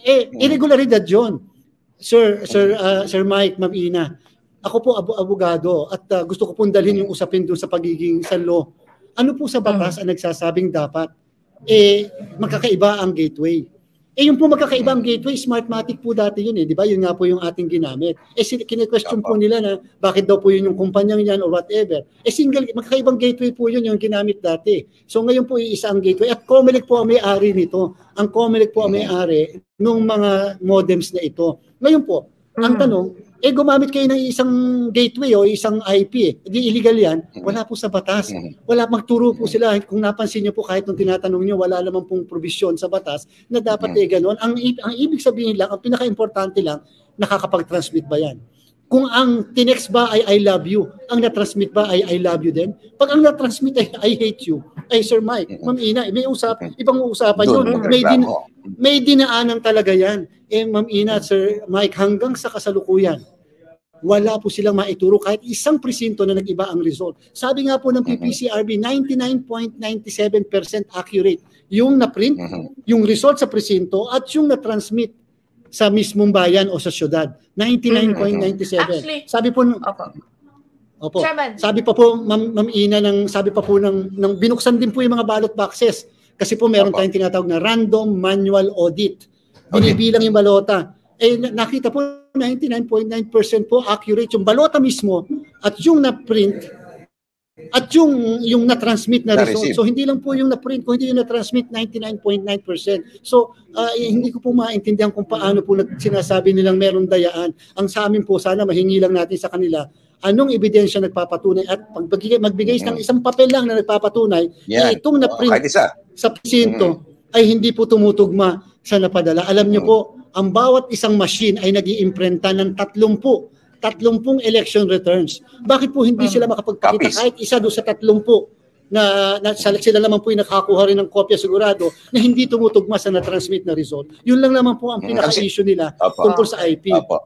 Irregularidad yun. Sir Mike, Ma'am Ina, ako po abogado at gusto ko pong dalhin yung usapin doon sa pagiging sanlo. Ano po sa batas ang nagsasabing dapat magkakaiba ang gateway? Yung po magkakaiba ang gateway, Smartmatic po dati yun di ba? Yun nga po yung ating ginamit. Kine-question po nila na bakit daw po yun yung kumpanyang yan or whatever. Magkakaibang gateway po yun yung ginamit dati. So ngayon po iisa ang gateway at Comelec po ang may-ari nito. Ang Comelec po ang may-ari nung mga modems na ito. Ngayon po, ang tanong, gumamit kayo ng isang gateway o isang IP. Di illegal yan. Wala po sa batas. Wala, magturo po sila. Kung napansin nyo po, kahit nung tinatanong nyo, wala naman pong provision sa batas na dapat gano'n. Ang ibig sabihin lang, ang pinaka-importante lang, nakakapag-transmit ba yan? Kung ang tinext ba ay I love you, ang na-transmit ba ay I love you din? Pag ang na-transmit ay I hate you, ay Sir Mike, Ma'am Ina, ibang usapan yun. May dinaanan talaga yan. Ma'am Ina, Sir Mike, hanggang sa kasalukuyan, wala po silang maituro kahit isang presinto na nag-iba ang result. Sabi nga po ng PPCRB, 99.97% accurate yung na-print, yung result sa presinto at yung na-transmit sa mismong bayan o sa syudad. 99.97. Sabi po Opo. Chairman. Sabi pa po Ma'am Ina sabi pa po ng binuksan din po yung mga ballot boxes kasi po meron tayong tinatawag na random manual audit. Binibilang yung balota. Nakita po 99.9% po accurate yung balota mismo at yung na-print at yung na-transmit na result. So hindi lang po yung na-print, kung hindi yung na-transmit 99.9%. So hindi ko po maintindihan kung paano po sinasabi nilang meron dayaan. Ang sa amin po, sana mahingi lang natin sa kanila anong ebidensya nagpapatunay at magbigay ng isang papel lang na nagpapatunay na itong na-print sa presinto ay hindi po tumutugma sa napadala. Alam niyo po, ang bawat isang machine ay nag-iimprenta ng 30 election returns. Bakit po hindi sila makapagpakita kahit isa doon sa 30 na sila naman po yung nakakuha rin ng kopya sigurado na hindi tumutugma sa na-transmit na result? Yun lang naman po ang pinaka-issue nila tungkol sa IP.